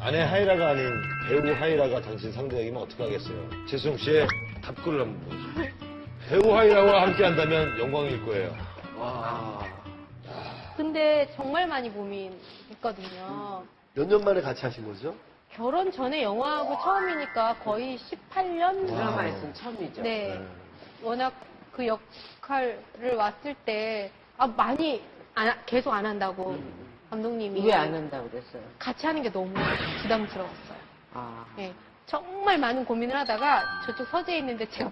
아내 하이라가 아닌 배우 하이라가 당신 상대이면 어떡하겠어요? 재수영 씨의 답글을 한번 보여주세요. 배우 하이라와 함께 한다면 영광일 거예요. 와. 근데 정말 많이 고민했거든요. 몇 년 만에 같이 하신 거죠? 결혼 전에 영화하고 처음이니까 거의 18년? 드라마에서는 처음이죠. 네. 워낙 그 역할을 왔을 때, 많이 계속 안 한다고 감독님이. 왜 안 한다고 그랬어요? 같이 하는 게 너무 부담스러웠어요. 아. 네. 정말 많은 고민을 하다가 저쪽 서재에 있는데 제가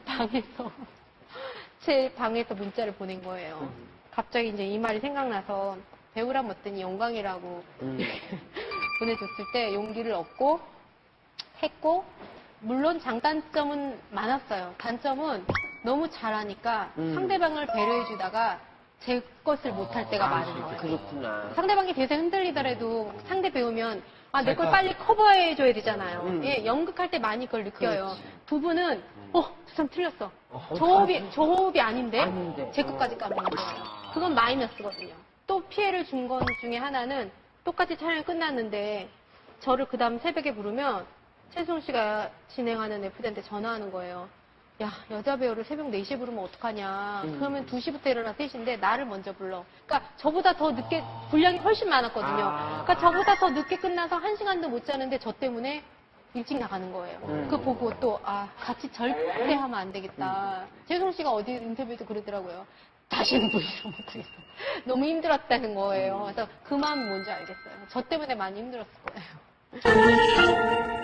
제 방에서 문자를 보낸 거예요. 갑자기 이제 이 말이 생각나서 배우라면 어떠니 영광이라고 보내줬을 때 용기를 얻고 했고, 물론 장단점은 많았어요. 단점은 너무 잘하니까 상대방을 배려해주다가 제 것을 못할 때가 많은 거예요. 그렇구나. 상대방이 대세 흔들리더라도 상대 배우면 내 걸 빨리 커버해줘야 되잖아요. 예, 연극할 때 많이 그걸 느껴요. 그렇지. 두 분은 저 사람 틀렸어. 저 호흡이 아닌데 아닌데. 제 것까지 까먹는 거예요. 그건 마이너스거든요. 또 피해를 준 것 중에 하나는 똑같이 촬영이 끝났는데 저를 그 다음 새벽에 부르면 최수홍 씨가 진행하는 F대한테 전화하는 거예요. 야, 여자 배우를 새벽 4시에 부르면 어떡하냐. 그러면 2시부터 일어나 3시인데 나를 먼저 불러. 그러니까 저보다 더 늦게, 분량이 훨씬 많았거든요. 그러니까 저보다 더 늦게 끝나서 1시간도 못 자는데 저 때문에 일찍 나가는 거예요. 그거 보고 또, 같이 절대 하면 안 되겠다. 최수홍 씨가 어디 인터뷰에도 그러더라고요. 다시는 보이지 못하겠어. 너무 힘들었다는 거예요. 그래서 그 마음이 뭔지 알겠어요. 저 때문에 많이 힘들었을 거예요.